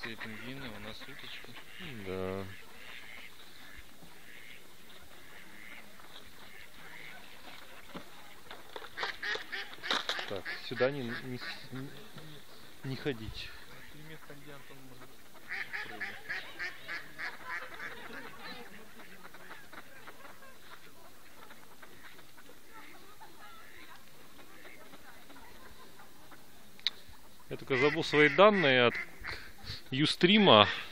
Франции пингвины, у нас уточки. Да. Так, сюда не ходить. В фильме «Ходят» он может прыгать. Я только забыл свои данные от Юстрима.